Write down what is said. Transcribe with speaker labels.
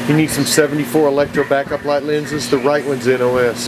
Speaker 1: You need some 74 electro backup light lenses. The right one's NOS.